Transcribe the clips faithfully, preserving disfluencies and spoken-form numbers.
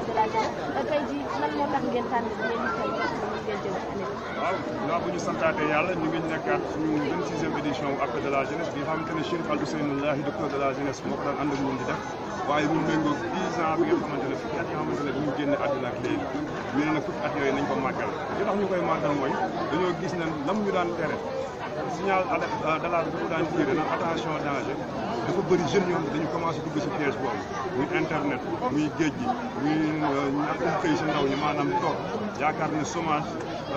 de la jeunesse tey jii lan moo tax ngeen tànn ngeen di tey ngeen jël année bi. waaw naa bu ñu santaatee yàlla ñu ngi nekkaat suñu vingt-sixième édition appel de la jeunesse bi nga xamante ne Chérif Al Ousseynou Lahi docteur de la jeunesse moo ko daan ànd ak ñun di def waaye ñu méngoo dix ans bi nga xamante ne fukki at yi nga xamante ne bi ñu génne àddina ak léegi ñu ne nag fukki at yooyu nañ ko màggal li tax ñu koy màggal mooy dañoo gis ne lam ñu daan tere signal d'alarme bi mu daan tiré na attention danger dafa bëri jeunes yoo xam ne dañu commencé dugg si piège boobu muy internet muy géej gi muy ñàkkum xëy si ndaw ñi maanaam toog yaakaar ne chômage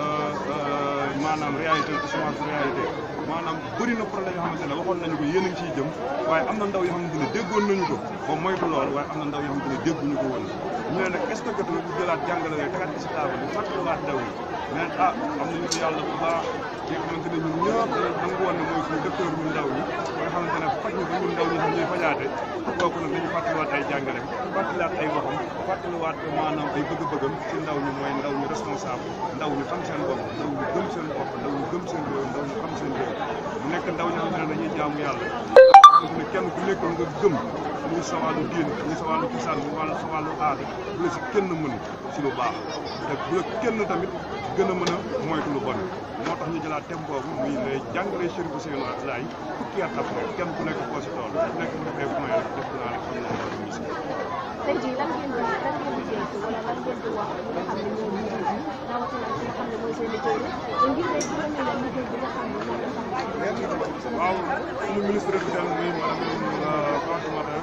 maanaam réalité te chômage réalité maanaam bëri na problème yoo xamante ne waxoon nañu ko yéen a ngi ciy jëm waaye am na ndaw yoo xamante ne déggoon nañu ko ba moytu lool waaye am na ndaw yoo xamante ne dégguñu ko woon ñu ne nag est ce que jot na bu jëlaat jàngale yooyu tegaat ko si table bi fàttaliwaat ndaw yi mais ah am nañu ci yàlla bu baax ki nga xamante ne ñun ñëpp nangu woon ne mooy suñu docteur ñu ndaw ñi nga xamante ne faj ñu ba ñun ndaw ñi xam ñuy fajaate kooku nag dañu fàttaliwaat ay jàngale fàttaliwaat ay waxam fàttaliwaat maanaam ay bëgg-bëggam ci ndaw ñi mooy ndaw ñu responsable ndaw ñu xam seen bopp ndaw ñu gëm seen bopp ndaw ñu gëm seen réew ndaw ñu xam seen réew bu nekk ndaw ñi xamante ne dañuy jaamu yàlla ne kenn ku nekk nga gëm muy sa wàllu diin muy sa wàllu cosaan muy wàllu sa wàllu aada bu la si kenn mën si lu baax te bu la kenn tamit gën a mën a moytu lu bon moo tax ñu jëlaat thème boobu muy lay jàngale Chérif Ousseynou Lahi fukki at après kenn ku nekk foo si tool ku nekk bu defee point rek def naa rek xam nañ ko mis tey jii lan ngeen di lan ngeen di dégg wala lan ngeen di wax li nga xam ne ñoo ngi rawatina li nga xam ne mooy seen liggéey la ngir ne gën a mën a liggéey bi nga xam ne moom la waaw suñu ministre de tutelle muy madame Fatoumata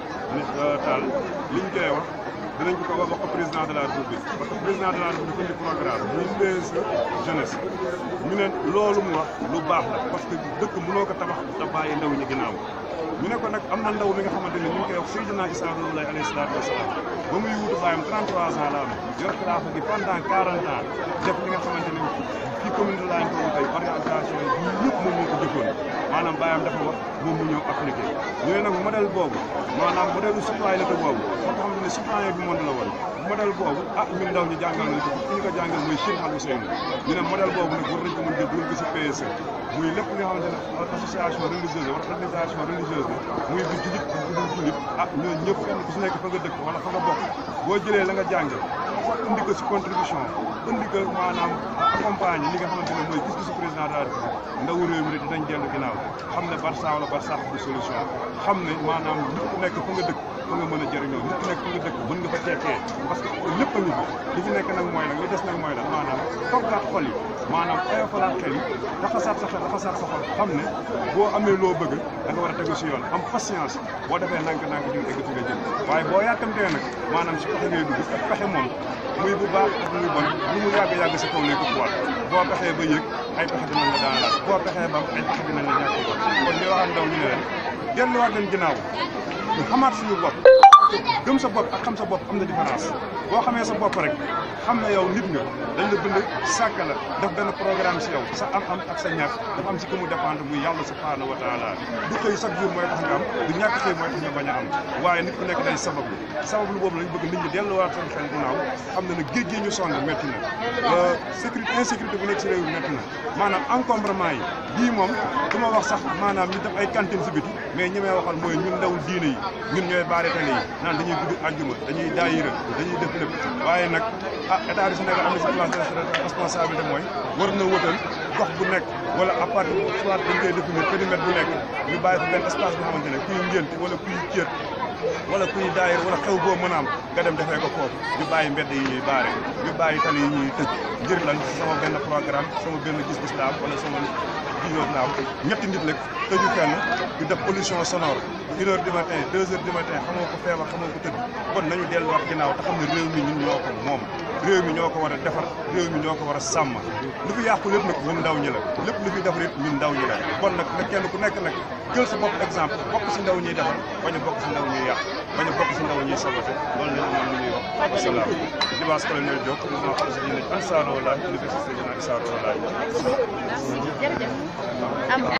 Tall li ñu koy wax dinañ ko wax ko président de la République parce que président de la République indi programme muy P S E jeunesse ñu ne loolu mu wax lu baax la parce que dëkk mënoo ko tabax te bàyyi ndaw ñi ginnaaw ñu ne ko nag am na ndaw mi nga xamante ne ñu ngi koy wax Seydina Issa Rouhou Laye alayhi salaatu wasalaam ba muy wutu baayam trente-trois ans la am yor xilaafa gi pendant quarante ans def li nga xamante ne fii commune de Laye Ndao tey orientation yi yëpp moom moo ko jëkkoon maanaam baayam dafa wax moom mu ñëw appliqué ñu ne nag modèle boobu maanaam modèle citoyenneté boobu moo ko xamante ne citoyen du monde la woon modèle boobu ah ñun ndaw ñi jàngal nañ ko fi ñu ko jàngal mooy Chérif Al Ousseynou ñu ne modèle boobu nag war nañ ko mën jël dugal ko si P S E muy lépp li nga xamante ne association religieuse wala organisation religieuse bi muy bu julit bu dul julit ah ñooñu ñëpp kenn ku si nekk fa nga dëkk wala fa nga bokk boo jëlee la nga jàng indi ko si contribution indi ko maanaam accompagner li nga xamante ne mooy gis-gisu président de la République ndawu réew mi dinañ dellu ginnaaw xam ne Barça wala Barça du solution xam ne maanaam nit ku nekk fa nga dëkk fa nga mën a jëriñoo nit ku nekk fa nga dëkk mën nga fa tekkee parce que lépp a ngi fi li fi nekk nag mooy nag li des nag mooy nag maanaam toggaat xol yi maanaam oyofalaat xel yi raxasaat sa xel raxasaat sa xol xam ne boo amee loo bëgg da nga war a tegu si yoon am patience boo defee nank-nank di nga egg fi nga jëm waaye boo yàkkamtee nag maanaam si pexe ngay dugg ak pexe moom muy bu baax ak muy bon lu mu yàgg yàgg sa kaw lay këppuwaat boo pexee ba yëg ay pexe dinañ la daanalaat boo pexee ba am ay pexe dinañ la ñàkk kon li waxaat ndaw ñu ne leen delluwaat leen ginnaaw ñu xamaat suñu bopp gëm sa bopp ak xam sa bopp am na différence boo xamee sa bopp rek xam na yow nit nga dañ la bind sàkk la def benn programme si yow sa am-am ak sa ñàkk dafa am si ku mu dépendre muy yàlla subhanahu wa taala du xëy chaque jour mooy tax nga am du ñàkk xëy mooy tax nga bañ a am waaye nit ku nekk day sabablu sabablu boobu lañ bëgg nit ñi delluwaat seen xel ginnaaw xam ne nag géej gi ñu sonn métti na sécurité insécurité bu nekk si réew mi métti na maanaam encombrement yi bii moom du ma wax sax maanaam ñu def ay cantine si biti mais ñi may waxal mooy ñun ndawul diine yi ñun ñooy baare tali yi naan dañuy gudd àjjuma dañuy daayira dañuy def lépp waaye nag ah état du Sénégal am na si place de responsabilité mooy war na wëtal gox bu nekk wala à part soit dañ koy définir périmètre bu nekk ñu bàyyi fa benn espace boo xamante ne kuy ngénte wala kuy céet wala kuy daayira wala xew boo mën a am nga dem defee ko foofu ñu bàyyi mbedd yi ñuy baare ñu bàyyi tali yi ñuy tëj ngir lan sama benn programme sama benn gis-gis la am wala sama vision la am ñetti nit rek tëju fenn di def pollution sonore une heure du matin deux heures du matin xamoo ko feebar xamoo ko tëdd kon nañu delluwaat ginnaaw te xam ne réew mi ñun ñoo ko moom réew mi ñoo ko war a defar réew mi ñoo ko war a sàmm lu fi yàqu lépp nag ñun ndaw ñi la lépp lu fi defar it ñun ndaw ñi la kon nag nag kenn ku nekk nag jël sa bopp exemple bokk si ndaw ñuy defar bañ a bokk si ndaw ñuy yàq bañ a bokk si ndaw ñuy saboté loolu la ñu amoon lu ñuy wax wasalaam Libaas Colonel Diop président xalis diine Ansaaru Laay université Seydina Issa Rouhou Laye